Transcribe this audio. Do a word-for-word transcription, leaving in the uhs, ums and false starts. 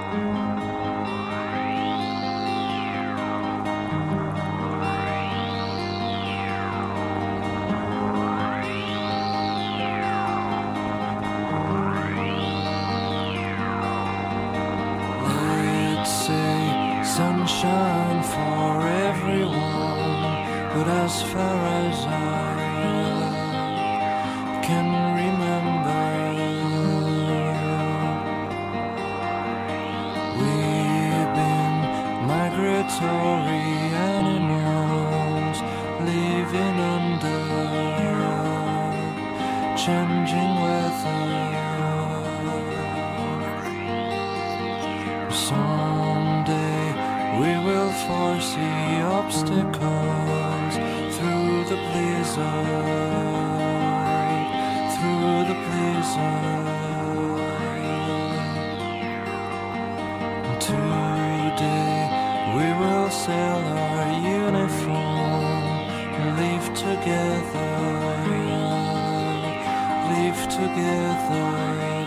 Sunshine for everyone, but as far as I can remember, we've been migratory animals living under changing weather. Someday we will foresee obstacles through the blizzard, through the blizzard. Today we will sell our uniform, live together, live together.